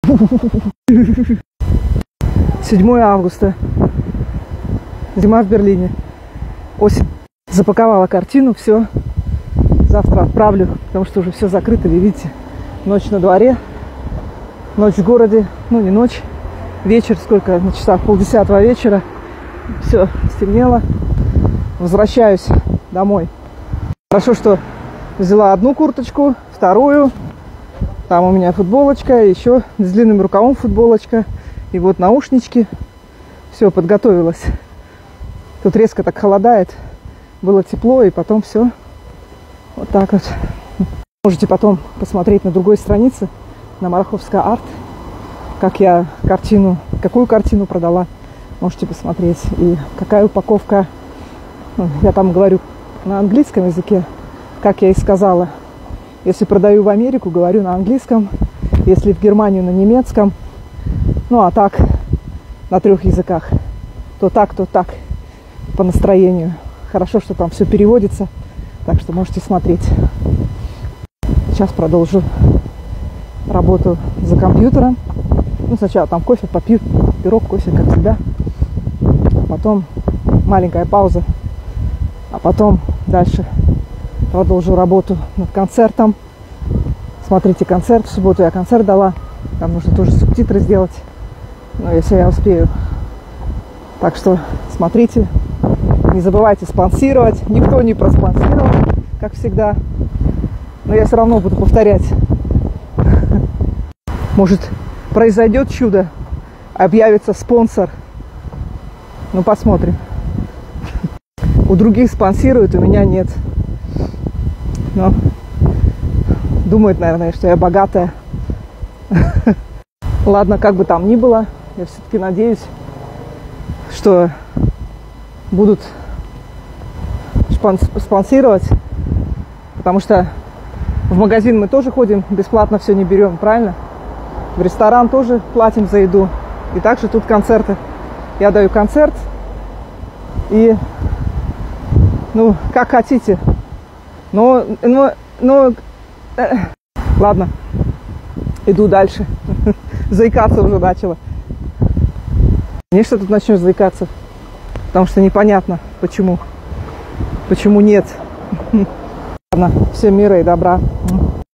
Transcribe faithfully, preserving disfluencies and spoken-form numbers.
седьмое августа. Зима в Берлине. Осень. Запаковала картину, все. Завтра отправлю, потому что уже все закрыто, вы видите. Ночь на дворе. Ночь в городе. Ну, не ночь. Вечер, сколько на часах? Полдесятого вечера. Все, стемнело. Возвращаюсь домой. Хорошо, что взяла одну курточку, вторую. Там у меня футболочка, еще с длинным рукавом футболочка. И вот наушнички. Все, подготовилась. Тут резко так холодает. Было тепло, и потом все. Вот так вот. Можете потом посмотреть на другой странице, на Мараховская арт, как я картину, какую картину продала. Можете посмотреть. И какая упаковка. Ну, я там говорю на английском языке, как я и сказала. Если продаю в Америку, говорю на английском. Если в Германию, на немецком. Ну, а так, на трех языках. То так, то так. По настроению. Хорошо, что там все переводится. Так что можете смотреть. Сейчас продолжу работу за компьютером. Ну, сначала там кофе попью, пирог, кофе, как всегда. Потом маленькая пауза. А потом дальше продолжу работу над концертом. Смотрите концерт. В субботу я концерт дала. Там нужно тоже субтитры сделать. Ну, если я успею. Так что смотрите. Не забывайте спонсировать. Никто не проспонсировал, как всегда. Но я все равно буду повторять. Может, произойдет чудо. Объявится спонсор. Ну, посмотрим. У других спонсируют, у меня нет. Но думают, наверное, что я богатая. Ладно, как бы там ни было, я все-таки надеюсь, что будут спонсировать, потому что в магазин мы тоже ходим, бесплатно все не берем, правильно? В ресторан тоже платим за еду. И также тут концерты. Я даю концерт, и, ну, как хотите. Но, но, но, э, ладно, иду дальше. Заикаться уже начала. Конечно, тут начнешь заикаться, потому что непонятно, почему. Почему нет. Ладно, всем мира и добра.